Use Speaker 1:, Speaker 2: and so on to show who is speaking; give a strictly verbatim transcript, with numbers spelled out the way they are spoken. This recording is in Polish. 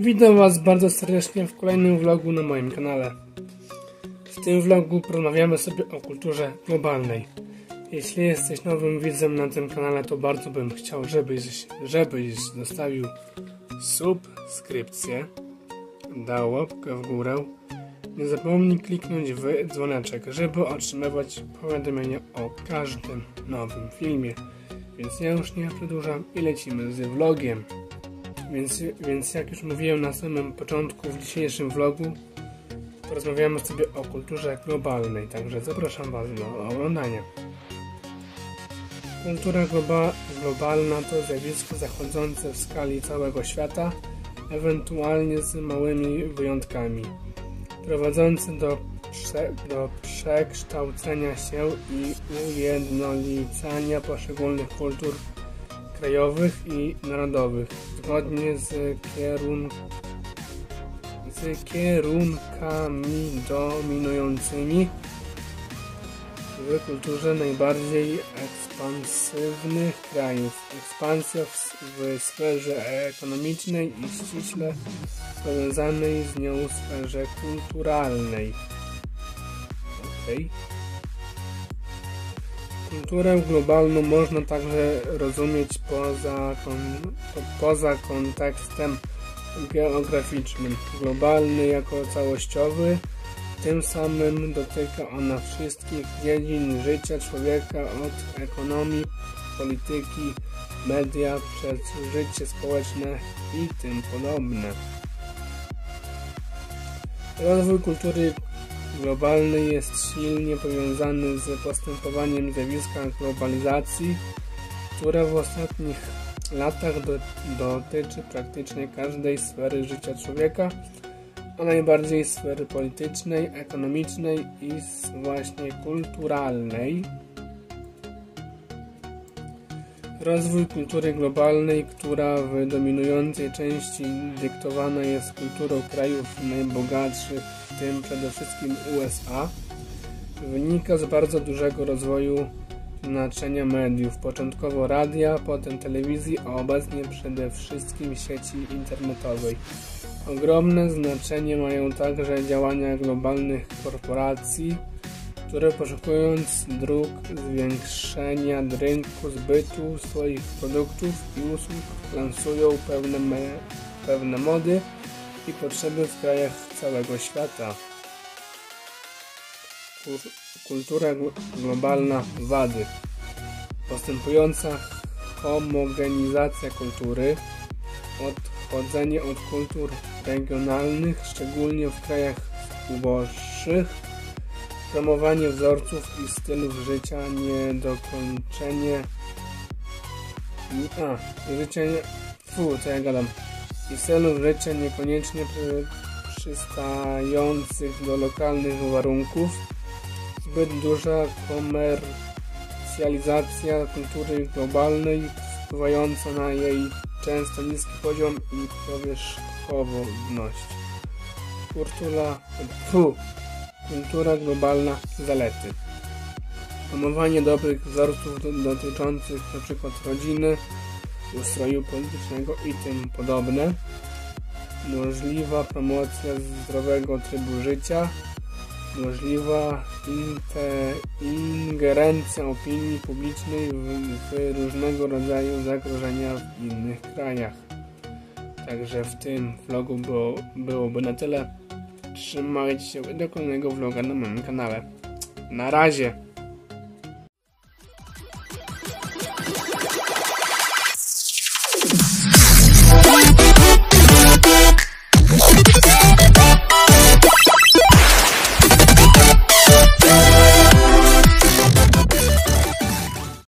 Speaker 1: Witam Was bardzo serdecznie w kolejnym vlogu na moim kanale. W tym vlogu porozmawiamy sobie o kulturze globalnej. Jeśli jesteś nowym widzem na tym kanale, to bardzo bym chciał, żebyś, żebyś zostawił subskrypcję, dał łapkę w górę. Nie zapomnij kliknąć w dzwoneczek, żeby otrzymywać powiadomienia o każdym nowym filmie. Więc ja już nie przedłużam i lecimy z vlogiem. Więc, więc jak już mówiłem na samym początku, w dzisiejszym vlogu porozmawiamy sobie o kulturze globalnej, także zapraszam Was do oglądania. Kultura globa globalna to zjawisko zachodzące w skali całego świata, ewentualnie z małymi wyjątkami, prowadzące do, prze do przekształcenia się i ujednolicania poszczególnych kultur krajowych i narodowych zgodnie z, kierun z kierunkami dominującymi w kulturze najbardziej ekspansywnych krajów. Ekspansja w, w sferze ekonomicznej i ściśle powiązanej z nią sferze kulturalnej. Okay. Kulturę globalną można także rozumieć poza, kon, poza kontekstem geograficznym. Globalny jako całościowy, tym samym dotyka ona wszystkich dziedzin życia człowieka, od ekonomii, polityki, media, przez życie społeczne i tym podobne. Rozwój kultury globalny jest silnie powiązany z postępowaniem zjawiska globalizacji, które w ostatnich latach do, dotyczy praktycznie każdej sfery życia człowieka, a najbardziej sfery politycznej, ekonomicznej i właśnie kulturalnej. Rozwój kultury globalnej, która w dominującej części dyktowana jest kulturą krajów najbogatszych, w tym przede wszystkim U S A, wynika z bardzo dużego rozwoju znaczenia mediów, początkowo radia, potem telewizji, a obecnie przede wszystkim sieci internetowej. Ogromne znaczenie mają także działania globalnych korporacji, które poszukując dróg zwiększenia rynku zbytu swoich produktów i usług lansują pewne, pewne mody i potrzeby w krajach całego świata. Kultura globalna wady. Postępująca homogenizacja kultury, odchodzenie od kultur regionalnych, szczególnie w krajach uboższych, promowanie wzorców i stylów życia, niedokończenie a, życia, fu, co ja gadam, i stylów życia niekoniecznie przy, przystających do lokalnych warunków, zbyt duża komercjalizacja kultury globalnej wpływająca na jej często niski poziom i powierzchowność. Kultura, fu, kultura globalna zalety. Promowanie dobrych wzorców do, dotyczących np. rodziny, ustroju politycznego i tym podobne. Możliwa promocja zdrowego trybu życia. Możliwa inte, ingerencja opinii publicznej w, w różnego rodzaju zagrożenia w innych krajach. Także w tym vlogu było, byłoby na tyle. Trzymajcie się do kolejnego vloga na moim kanale. Na razie!